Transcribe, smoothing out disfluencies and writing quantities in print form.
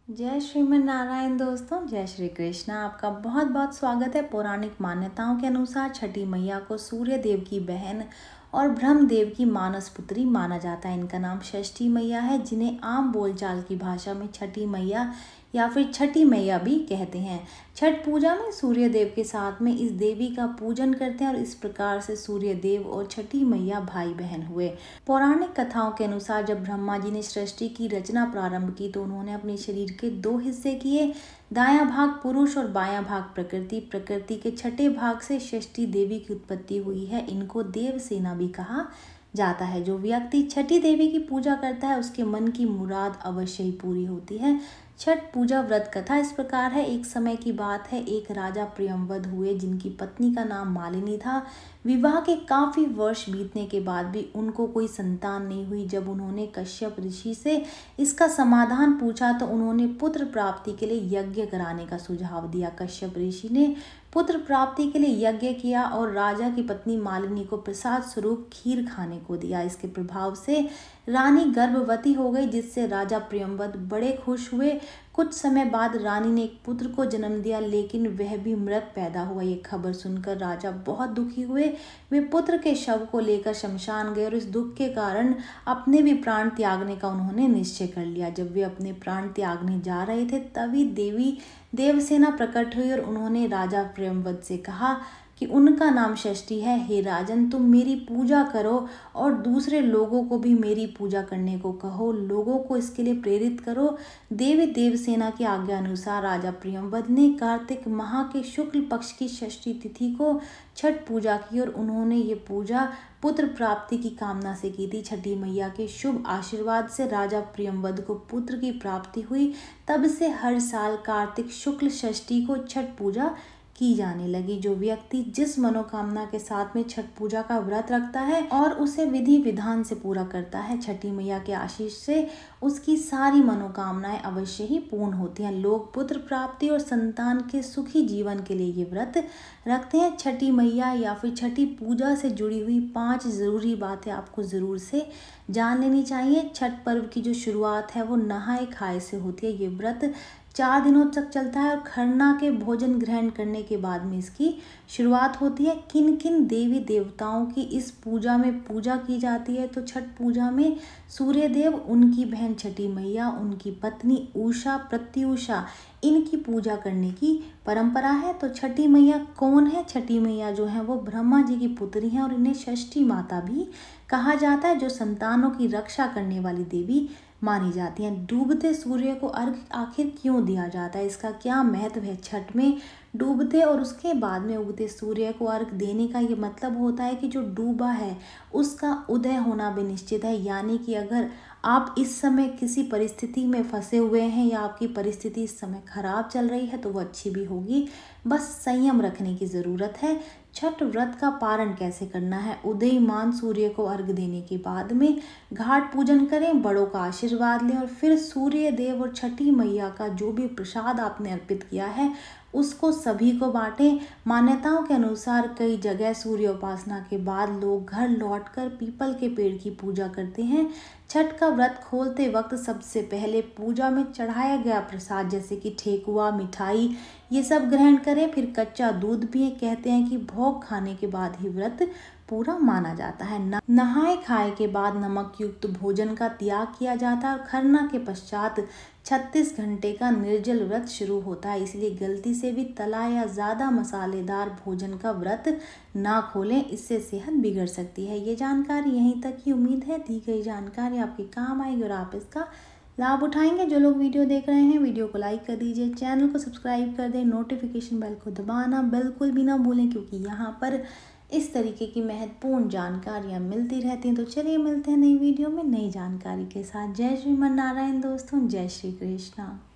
जय श्रीमन नारायण दोस्तों, जय श्री कृष्ण। आपका बहुत बहुत स्वागत है। पौराणिक मान्यताओं के अनुसार छठी मैया को सूर्य देव की बहन और ब्रह्मदेव की मानस पुत्री माना जाता है। इनका नाम षष्ठी मैया है, जिन्हें आम बोलचाल की भाषा में छठी मैया या फिर छठी मैया भी कहते हैं। छठ पूजा में सूर्य देव के साथ में इस देवी का पूजन करते हैं और इस प्रकार से सूर्य देव और छठी मैया भाई बहन हुए। पौराणिक कथाओं के अनुसार जब ब्रह्मा जी ने सृष्टि की रचना प्रारंभ की तो उन्होंने अपने शरीर के दो हिस्से किए, दायां भाग पुरुष और बायां भाग प्रकृति। प्रकृति के छठे भाग से षष्ठी देवी की उत्पत्ति हुई है। इनको देवसेना भी कहा जाता है। जो व्यक्ति छठी देवी की पूजा करता है उसके मन की मुराद अवश्य ही पूरी होती है। छठ पूजा व्रत कथा इस प्रकार है। एक समय की बात है, एक राजा प्रियंवद हुए जिनकी पत्नी का नाम मालिनी था। विवाह के काफी वर्ष बीतने के बाद भी उनको कोई संतान नहीं हुई। जब उन्होंने कश्यप ऋषि से इसका समाधान पूछा तो उन्होंने पुत्र प्राप्ति के लिए यज्ञ कराने का सुझाव दिया। कश्यप ऋषि ने पुत्र प्राप्ति के लिए यज्ञ किया और राजा की पत्नी मालिनी को प्रसाद स्वरूप खीर खाने को दिया। इसके प्रभाव से रानी गर्भवती हो गई, जिससे राजा प्रियंवद बड़े खुश हुए। कुछ समय बाद रानी ने एक पुत्र को जन्म दिया, लेकिन वह भी मृत पैदा हुआ। ये खबर सुनकर राजा बहुत दुखी हुए। वे पुत्र के शव को लेकर शमशान गए और इस दुख के कारण अपने भी प्राण त्यागने का उन्होंने निश्चय कर लिया। जब वे अपने प्राण त्यागने जा रहे थे तभी देवी देवसेना प्रकट हुई और उन्होंने राजा प्रियंवद से कहा कि उनका नाम षष्ठी है। हे राजन, तुम मेरी पूजा करो और दूसरे लोगों को भी मेरी पूजा करने को कहो, लोगों को इसके लिए प्रेरित करो। देवी देवसेना की आज्ञा अनुसार राजा प्रियंवद ने कार्तिक माह के शुक्ल पक्ष की षष्ठी तिथि को छठ पूजा की और उन्होंने ये पूजा पुत्र प्राप्ति की कामना से की थी। छठी मैया के शुभ आशीर्वाद से राजा प्रियंवद को पुत्र की प्राप्ति हुई। तब से हर साल कार्तिक शुक्ल षष्ठी को छठ पूजा की जाने लगी। जो व्यक्ति जिस मनोकामना के साथ में छठ पूजा का व्रत रखता है और उसे विधि विधान से पूरा करता है, छठी मैया के आशीष से उसकी सारी मनोकामनाएं अवश्य ही पूर्ण होती हैं। लोग पुत्र प्राप्ति और संतान के सुखी जीवन के लिए ये व्रत रखते हैं। छठी मैया या फिर छठी पूजा से जुड़ी हुई 5 जरूरी बातें आपको जरूर से जान लेनी चाहिए। छठ पर्व की जो शुरुआत है वो नहाए खाए से होती है। ये व्रत 4 दिनों तक चलता है और खरना के भोजन ग्रहण करने के बाद में इसकी शुरुआत होती है। किन किन देवी देवताओं की इस पूजा में पूजा की जाती है? तो छठ पूजा में सूर्य देव, उनकी बहन छठी मैया, उनकी पत्नी उषा, प्रत्युषा, इनकी पूजा करने की परंपरा है। तो छठी मैया कौन है? छठी मैया जो है वो ब्रह्मा जी की पुत्री हैं और इन्हें षष्ठी माता भी कहा जाता है, जो संतानों की रक्षा करने वाली देवी मानी जाती हैं। डूबते सूर्य को अर्घ आखिर क्यों दिया जाता है? इसका क्या महत्व है? छठ में डूबते और उसके बाद में उगते सूर्य को अर्घ देने का ये मतलब होता है कि जो डूबा है उसका उदय होना भी निश्चित है। यानी कि अगर आप इस समय किसी परिस्थिति में फंसे हुए हैं या आपकी परिस्थिति इस समय खराब चल रही है तो वो अच्छी भी होगी, बस संयम रखने की ज़रूरत है। छठ व्रत का पारण कैसे करना है? उदयमान सूर्य को अर्घ देने के बाद में घाट पूजन करें, बड़ों का आशीर्वाद लें और फिर सूर्य देव और छठी मैया का जो भी प्रसाद आपने अर्पित किया है उसको सभी को बांटें। मान्यताओं के अनुसार कई जगह सूर्य उपासना के बाद लोग घर लौटकर पीपल के पेड़ की पूजा करते हैं। छठ का व्रत खोलते वक्त सबसे पहले पूजा में चढ़ाया गया प्रसाद जैसे कि ठेकुआ, मिठाई, ये सब ग्रहण करें। फिर कच्चा दूध पिए। कहते हैं कि भोग खाने के बाद ही व्रत पूरा माना जाता है। नहाए खाए के बाद नमक युक्त भोजन का त्याग किया जाता है और खरना के पश्चात 36 घंटे का निर्जल व्रत शुरू होता है। इसलिए गलती से भी तला या ज़्यादा मसालेदार भोजन का व्रत ना खोलें, इससे सेहत बिगड़ सकती है। ये जानकारी यहीं तक ही। उम्मीद है दी गई जानकारी आपके काम आएगी और आप इसका लाभ उठाएंगे। जो लोग वीडियो देख रहे हैं वीडियो को लाइक कर दीजिए, चैनल को सब्सक्राइब कर दें, नोटिफिकेशन बेल को दबाना बिल्कुल भी ना भूलें, क्योंकि यहाँ पर इस तरीके की महत्वपूर्ण जानकारियाँ मिलती रहती हैं। तो चलिए मिलते हैं नई वीडियो में नई जानकारी के साथ। जय श्रीमन नारायण दोस्तों, जय श्री कृष्णा।